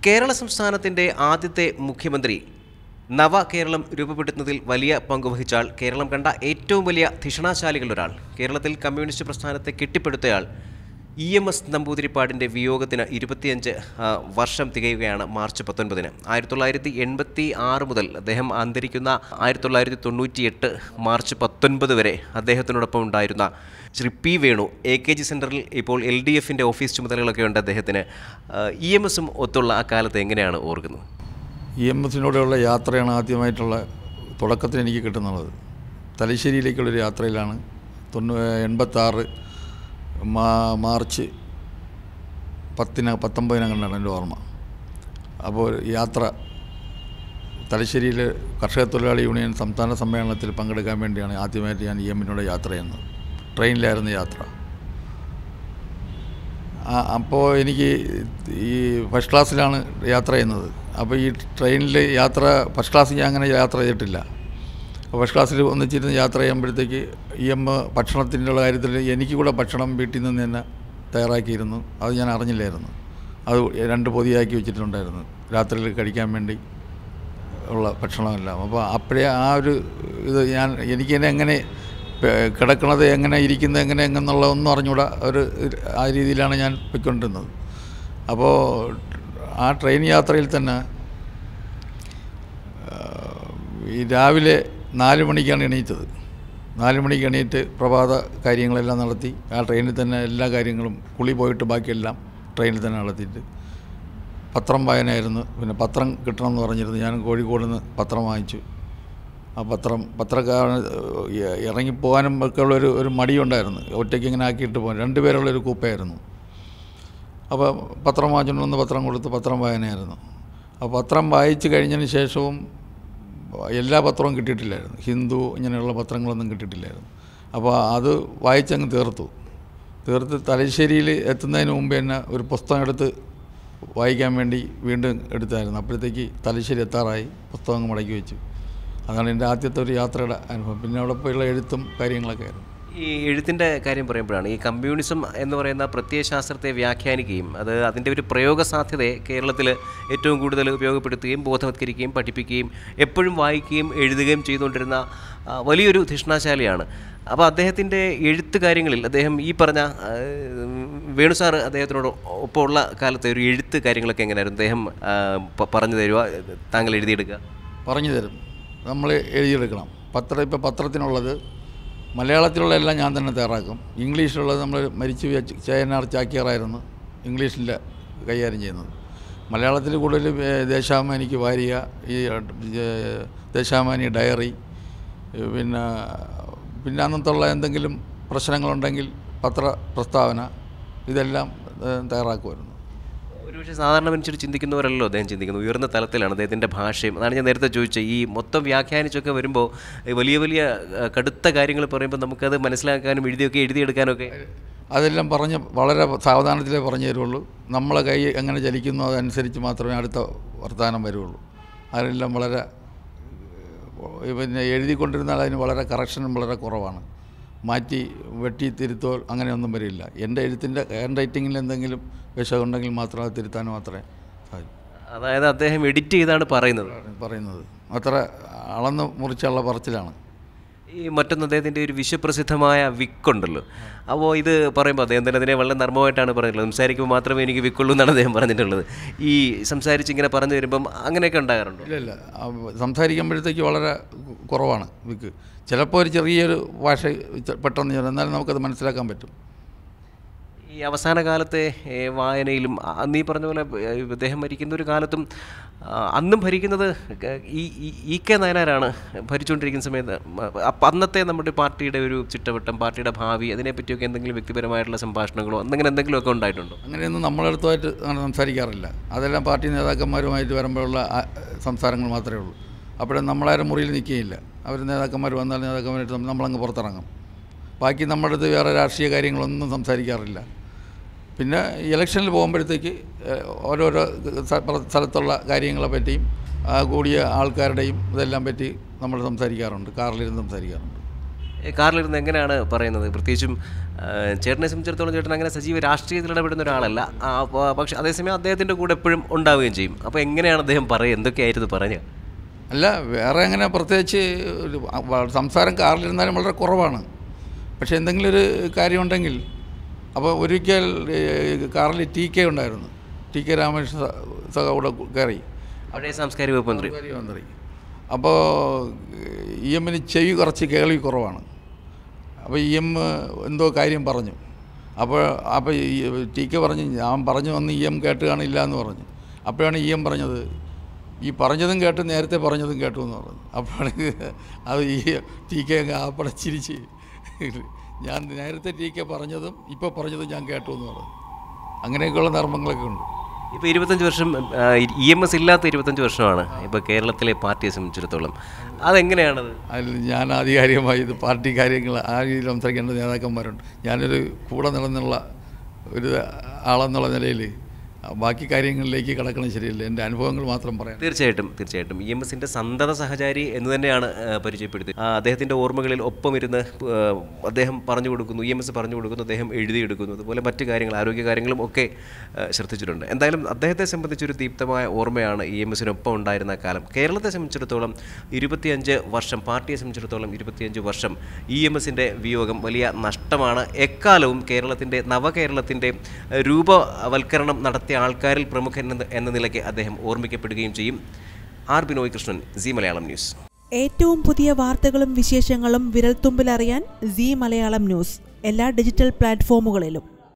കേരള സംസ്ഥാനത്തിൻ്റെ ആദ്യത്തെ മുഖ്യമന്ത്രി നവകേരളം രൂപപ്പെടുത്തുന്നതിൽ വലിയ പങ്കുവഹിച്ചാൽ കേരളം കണ്ട ഏറ്റവും വലിയ ധിഷണാശാലികളിലൊരാൾ, കേരളത്തിൽ കമ്മ്യൂണിസ്റ്റ് പ്രസ്ഥാനത്തെ കെട്ടിപ്പടുത്തയാൾ EMS നമ്പൂതിരിപ്പാടിൻ്റെ വിയോഗത്തിന് 25 വർഷം തികയുകയാണ് മാർച്ച് 19-ന്. 1986 മുതൽ അദ്ദേഹം അന്തരിക്കുന്ന 1998 മാർച്ച് 19 വരെ അദ്ദേഹത്തിനോടൊപ്പം ഉണ്ടായിരുന്ന ശ്രീ പി വേണു, AKG സെൻറ്ററിൽ ഇപ്പോൾ LDFിൻ്റെ ഓഫീസ് ചുമതലകളൊക്കെ ഉണ്ട് അദ്ദേഹത്തിന്. EMSും ഒത്തുള്ള ആ കാലത്ത് എങ്ങനെയാണ് ഓർക്കുന്നത്? EMSിനോടുള്ള യാത്രയാണ് ആദ്യമായിട്ടുള്ള തുടക്കത്തിൽ എനിക്ക് കിട്ടുന്നത്. തലശ്ശേരിയിലേക്കുള്ളൊരു യാത്രയിലാണ് 86 മാർച്ച് 19 കണ്ടാണ് എൻ്റെ ഓർമ്മ. അപ്പോൾ യാത്ര തലശ്ശേരിയിൽ കർഷക തൊഴിലാളി യൂണിയൻ സംസ്ഥാന സമ്മേളനത്തിൽ പങ്കെടുക്കാൻ വേണ്ടിയാണ് ആദ്യമായിട്ട് ഞാൻ EMനോട് യാത്ര ചെയ്യുന്നത്. ട്രെയിനിലായിരുന്നു യാത്ര. അപ്പോൾ എനിക്ക് ഈ ഫസ്റ്റ് ക്ലാസ്സിലാണ് യാത്ര ചെയ്യുന്നത്. അപ്പോൾ ഈ ട്രെയിനിൽ യാത്ര ഫസ്റ്റ് ക്ലാസ്സിൽ ഞാൻ അങ്ങനെ യാത്ര ചെയ്തിട്ടില്ല. ഫസ്റ്റ് ക്ലാസ്സിൽ ഒന്നിച്ചിരുന്ന് യാത്ര ചെയ്യുമ്പോഴത്തേക്ക് ഭക്ഷണത്തിൻ്റെ കാര്യത്തിൽ എനിക്ക് കൂടെ ഭക്ഷണം വീട്ടിൽ നിന്ന് തന്നെ തയ്യാറാക്കിയിരുന്നു. അത് ഞാൻ അറിഞ്ഞില്ലായിരുന്നു. അത് 2 പൊതിയാക്കി വെച്ചിട്ടുണ്ടായിരുന്നു രാത്രിയിൽ കഴിക്കാൻ വേണ്ടി ഉള്ള ഭക്ഷണമെല്ലാം. അപ്പോൾ അപ്പോഴേ ആ ഒരു ഇത് എനിക്ക് തന്നെ എങ്ങനെ കിടക്കണത്, എങ്ങനെ ഇരിക്കുന്നത്, എങ്ങനെയെന്നുള്ള ഒന്നും അറിഞ്ഞുകൂടാ. ആ രീതിയിലാണ് ഞാൻ പോയിക്കൊണ്ടിരുന്നത്. അപ്പോൾ ആ ട്രെയിൻ യാത്രയിൽ തന്നെ ഈ രാവിലെ 4 മണിക്കാണ് എണീറ്റത്. 4 മണിക്ക് എണീറ്റ് പ്രഭാത കാര്യങ്ങളെല്ലാം നടത്തി ആ ട്രെയിനിൽ തന്നെ എല്ലാ കാര്യങ്ങളും കുളി പോയിട്ട് ബാക്കിയെല്ലാം ട്രെയിനിൽ തന്നെ നടത്തിയിട്ട് പത്രം വായനയായിരുന്നു. പിന്നെ പത്രം കിട്ടണമെന്ന് പറഞ്ഞിരുന്നു. ഞാൻ കോഴിക്കോട് നിന്ന് പത്രം വാങ്ങിച്ചു. ആ പത്രക്കാരൻ ഇറങ്ങിപ്പോകാനും ഒക്കെ ഉള്ളൊരു മടിയുണ്ടായിരുന്നു. ഒറ്റയ്ക്ക് ഇങ്ങനെ ആക്കിയിട്ട് പോകാൻ 2 പേരുള്ളൊരു കൂപ്പയായിരുന്നു. അപ്പോൾ പത്രം വാങ്ങിച്ചുകൊണ്ടൊന്ന് പത്രം കൊടുത്ത് പത്രം വായനയായിരുന്നു. ആ പത്രം വായിച്ച് കഴിഞ്ഞതിന് ശേഷവും എല്ലാ പത്രവും കിട്ടിയിട്ടില്ലായിരുന്നു. ഹിന്ദു ഇങ്ങനെയുള്ള പത്രങ്ങളൊന്നും കിട്ടിയിട്ടില്ലായിരുന്നു. അപ്പോൾ അത് വായിച്ചങ്ങ് തീർത്ത് തലശ്ശേരിയിൽ എത്തുന്നതിന് മുമ്പ് തന്നെ ഒരു പുസ്തകം എടുത്ത് വായിക്കാൻ വേണ്ടി വീണ്ടും എടുത്തായിരുന്നു. അപ്പോഴത്തേക്ക് തലശ്ശേരി എത്താറായി. പുസ്തകം മടക്കി വെച്ചു. അതാണ് എൻ്റെ ആദ്യത്തെ ഒരു യാത്രയുടെ അനുഭവം. പിന്നെ അവിടെ പോയുള്ള എഴുത്തും കാര്യങ്ങളൊക്കെ ആയിരുന്നു. ഈ എഴുത്തിൻ്റെ കാര്യം പറയുമ്പോഴാണ് ഈ കമ്മ്യൂണിസം എന്ന് പറയുന്ന പ്രത്യയശാസ്ത്രത്തെ വ്യാഖ്യാനിക്കുകയും അതിൻ്റെ ഒരു പ്രയോഗ സാധ്യതയെ കേരളത്തിൽ ഏറ്റവും കൂടുതൽ ഉപയോഗപ്പെടുത്തുകയും ബോധവത്കരിക്കുകയും പഠിപ്പിക്കുകയും എപ്പോഴും വായിക്കുകയും എഴുതുകയും ചെയ്തുകൊണ്ടിരുന്ന വലിയൊരു ധിഷണാശാലിയാണ്. അപ്പോൾ അദ്ദേഹത്തിൻ്റെ എഴുത്ത് കാര്യങ്ങളിൽ അദ്ദേഹം ഈ പറഞ്ഞ വേണു സാറ് അദ്ദേഹത്തിനോട് ഒപ്പമുള്ള കാലത്തെ ഒരു എഴുത്ത് കാര്യങ്ങളൊക്കെ എങ്ങനെയായിരുന്നു? അദ്ദേഹം പറഞ്ഞു തരുക, താങ്കൾ എഴുതിയെടുക്കുക? പറഞ്ഞു തരും. നമ്മൾ എഴുതിയെടുക്കണം. ഇപ്പോൾ പത്രത്തിനുള്ളത് മലയാളത്തിലുള്ള എല്ലാം ഞാൻ തന്നെ തയ്യാറാക്കും. ഇംഗ്ലീഷിലുള്ളത് നമ്മൾ മരിച്ചു ചേനാർ ചാക്യാറായിരുന്നു ഇംഗ്ലീഷിൽ കൈകാര്യം ചെയ്യുന്നത്. മലയാളത്തിൽ കൂടുതൽ ദേശാഭിമാനിക്ക് വാരിക, ഈ ദേശാഭിമാനി ഡയറി, പിന്നെ അന്നത്തുള്ള എന്തെങ്കിലും പ്രശ്നങ്ങളുണ്ടെങ്കിൽ പത്ര പ്രസ്താവന, ഇതെല്ലാം തയ്യാറാക്കുമായിരുന്നു. ഒരുപക്ഷെ സാധാരണ മനുഷ്യർ ചിന്തിക്കുന്നവരല്ലോ അദ്ദേഹം ചിന്തിക്കുന്നത്. ഉയർന്ന തലത്തിലാണ് അദ്ദേഹത്തിൻ്റെ ഭാഷയും. അതാണ് ഞാൻ നേരത്തെ ചോദിച്ചത്. ഈ മൊത്തം വ്യാഖ്യാനിച്ചൊക്കെ വരുമ്പോൾ വലിയ കടുത്ത കാര്യങ്ങൾ പറയുമ്പോൾ നമുക്കത് മനസ്സിലാക്കാനും എഴുതിയെടുക്കാനൊക്കെ അതെല്ലാം വളരെ സാവധാനത്തിലേ പറഞ്ഞു തരുള്ളൂ. നമ്മളെ കൈ എങ്ങനെ ചലിക്കുന്നു അതനുസരിച്ച് മാത്രമേ അടുത്ത വർത്തമാനം വരുള്ളൂ. അതെല്ലാം വളരെ എഴുതിക്കൊണ്ടിരുന്നാൽ അതിന് വളരെ കറക്ഷനും വളരെ കുറവാണ്. മാറ്റി വെട്ടി തിരുത്തോ അങ്ങനെയൊന്നും വരില്ല. എൻ്റെ എഴുത്തിൻ്റെ ഹാൻഡ് റൈറ്റിങ്ങിൽ എന്തെങ്കിലും വിഷമുണ്ടെങ്കിൽ മാത്രം അത് തിരുത്താൻ മാത്രമേ സാധിക്കൂ. അതായത് അദ്ദേഹം എഡിറ്റ് ചെയ്താണ് പറയുന്നത്. അത്ര അളന്ന് മുറിച്ചുള്ള പറച്ചിലാണ്. ഈ മറ്റൊന്ന് അദ്ദേഹത്തിൻ്റെ ഒരു വിശ്വപ്രസിദ്ധമായ വിക്കുണ്ടല്ലോ. അപ്പോൾ ഇത് പറയുമ്പോൾ അദ്ദേഹം തന്നെ അതിനെ വളരെ നർമ്മമായിട്ടാണ് പറഞ്ഞിട്ടുള്ളത്. സംസാരിക്കുമ്പോൾ മാത്രമേ എനിക്ക് വിക്കുള്ളൂ എന്നാണ് അദ്ദേഹം പറഞ്ഞിട്ടുള്ളത്. ഈ സംസാരിച്ച് ഇങ്ങനെ പറഞ്ഞു വരുമ്പം അങ്ങനെയൊക്കെ ഉണ്ടാകാറുണ്ടോ? ഇല്ല, സംസാരിക്കുമ്പോഴത്തേക്ക് വളരെ കുറവാണ് വിക്ക്. ചിലപ്പോൾ ഒരു ചെറിയൊരു ഭാഷ പെട്ടെന്ന് എന്നാലും നമുക്കത് മനസ്സിലാക്കാൻ പറ്റും. ഈ അവസാന കാലത്തെ വായനയിലും അന്ന് ഈ പറഞ്ഞ പോലെ അദ്ദേഹം ഭരിക്കുന്ന ഒരു കാലത്തും അന്നും ഭരിക്കുന്നത് EK നായനാരാണ് ഭരിച്ചുകൊണ്ടിരിക്കുന്ന സമയത്ത്. അന്നത്തെ നമ്മുടെ പാർട്ടിയുടെ ഒരു ചിട്ടവട്ടം, പാർട്ടിയുടെ ഭാവി, അതിനെപ്പറ്റിയൊക്കെ എന്തെങ്കിലും വ്യക്തിപരമായിട്ടുള്ള സംഭാഷണങ്ങളോ എന്തെങ്കിലുമൊക്കെ ഉണ്ടായിട്ടുണ്ടോ? അങ്ങനെയൊന്നും നമ്മളടുത്തുമായിട്ട് സംസാരിക്കാറില്ല. അതെല്ലാം പാർട്ടി നേതാക്കന്മാരുമായിട്ട് വരുമ്പോഴുള്ള സംസാരങ്ങൾ മാത്രമേ ഉള്ളൂ. അപ്പോഴും നമ്മളാരും മുറിയിൽ നിൽക്കുകയില്ല. അവർ നേതാക്കന്മാർ വന്നാൽ നേതാക്കന്മാരായിട്ട് നമ്മളങ്ങ് പുറത്തിറങ്ങും. ബാക്കി നമ്മുടെ അടുത്ത് വേറെ രാഷ്ട്രീയ കാര്യങ്ങളൊന്നും സംസാരിക്കാറില്ല. പിന്നെ ഇലക്ഷനിൽ പോകുമ്പോഴത്തേക്ക് ഓരോരോ സ്ഥലത്തുള്ള കാര്യങ്ങളെ പറ്റിയും കൂടിയ ആൾക്കാരുടെയും ഇതെല്ലാം പറ്റി നമ്മൾ സംസാരിക്കാറുണ്ട്. കാറിലിരുന്ന് സംസാരിക്കാറുണ്ട്. കാറിലിരുന്ന് എങ്ങനെയാണ് പറയുന്നത്? പ്രത്യേകിച്ചും ചേട്ടനെ സംബന്ധിച്ചിടത്തോളം ചേട്ടൻ അങ്ങനെ സജീവ രാഷ്ട്രീയത്തിൽ ഇടപെടുന്ന ഒരാളല്ല, പക്ഷേ അതേസമയം അദ്ദേഹത്തിൻ്റെ കൂടെ എപ്പോഴും ഉണ്ടാവുകയും ചെയ്യും. അപ്പോൾ എങ്ങനെയാണ് അദ്ദേഹം പറയുക? എന്തൊക്കെയായിരുന്നു പറഞ്ഞത്? അല്ല, വേറെ അങ്ങനെ പ്രത്യേകിച്ച് സംസാരം കാറിലിരുന്നാലും വളരെ കുറവാണ്. പക്ഷേ എന്തെങ്കിലും ഒരു കാര്യമുണ്ടെങ്കിൽ, അപ്പോൾ ഒരിക്കൽ കാറിൽ TK ഉണ്ടായിരുന്നു, TK രാമകൃഷ്ണ കൂടെ കയറി, പഴയ സാംസ്കാരിക വകുപ്പ് മന്ത്രി. അപ്പോൾ EMന് ചെവി കുറച്ച് കേൾവി കുറവാണ്. അപ്പോൾ EM എന്തോ കാര്യം പറഞ്ഞു. അപ്പോൾ TK പറഞ്ഞു, ഞാൻ പറഞ്ഞു വന്ന് EM കേട്ട് കാണില്ല എന്ന് പറഞ്ഞു. അപ്പോഴാണ് EM പറഞ്ഞത്, ഈ പറഞ്ഞതും കേട്ട് നേരത്തെ പറഞ്ഞതും കേട്ടു എന്ന് പറഞ്ഞു. അപ്പോഴാണ് അത് ഈ TK അങ്ങ് ആപ്പടെ ചിരിച്ച്, ഞാൻ നേരത്തെ TK പറഞ്ഞതും ഇപ്പോൾ പറഞ്ഞതും ഞാൻ കേട്ടു എന്ന് പറഞ്ഞു. അങ്ങനെയൊക്കെയുള്ള നർമ്മങ്ങളൊക്കെ ഉണ്ട്. ഇപ്പോൾ 25 വർഷം EMS ഇല്ലാത്ത 25 വർഷമാണ് ഇപ്പോൾ കേരളത്തിലെ പാർട്ടിയെ സംബന്ധിച്ചിടത്തോളം. അതെങ്ങനെയാണത്? അതിൽ ഞാൻ ആധികാരികമായി ഇത് പാർട്ടി കാര്യങ്ങൾ ആ രീതിയിൽ സംസാരിക്കേണ്ട നേതാക്കന്മാരുണ്ട്. ഞാനൊരു കൂടെ നടന്നുള്ള ഒരു ആളെന്നുള്ള നിലയിൽ ബാക്കി കാര്യങ്ങളിലേക്ക് കിടക്കണം ശരിയല്ല. എൻ്റെ അനുഭവങ്ങൾ മാത്രം പറയാം. തീർച്ചയായിട്ടും EMSൻ്റെ സന്തത സഹചാരി എന്ന് തന്നെയാണ് പരിചയപ്പെടുത്തി. അദ്ദേഹത്തിൻ്റെ ഓർമ്മകളിൽ ഒപ്പമിരുന്ന് അദ്ദേഹം പറഞ്ഞു കൊടുക്കുന്നു, EMS പറഞ്ഞു കൊടുക്കുന്നു, അദ്ദേഹം എഴുതിയെടുക്കുന്നു. അതുപോലെ മറ്റു കാര്യങ്ങൾ, ആരോഗ്യ കാര്യങ്ങളും ഒക്കെ ശ്രദ്ധിച്ചിട്ടുണ്ട്. എന്തായാലും അദ്ദേഹത്തെ സംബന്ധിച്ചൊരു ദീപ്തമായ ഓർമ്മയാണ് EMSനൊപ്പം ഉണ്ടായിരുന്ന കാലം. കേരളത്തെ സംബന്ധിച്ചിടത്തോളം 25 വർഷം, പാർട്ടിയെ സംബന്ധിച്ചിടത്തോളം 25 വർഷം EMSൻ്റെ വിയോഗം വലിയ നഷ്ടമാണ്. എക്കാലവും കേരളത്തിൻ്റെ നവകേരളത്തിൻ്റെ രൂപവൽക്കരണം നടത്തിയ ആൾക്കാരിൽ പ്രമുഖൻ എന്ന നിലയ്ക്ക് അദ്ദേഹം ഓർമ്മിക്കപ്പെടുകയും ചെയ്യും. R Binoy Krishnan, Zee Malayalam news. ഏറ്റവും പുതിയ വാർത്തകളും വിശേഷങ്ങളും വിരൽത്തുമ്പിലറിയാൻ സീ മലയാളം ന്യൂസ് എല്ലാ ഡിജിറ്റൽ പ്ലാറ്റ്ഫോമുകളിലും.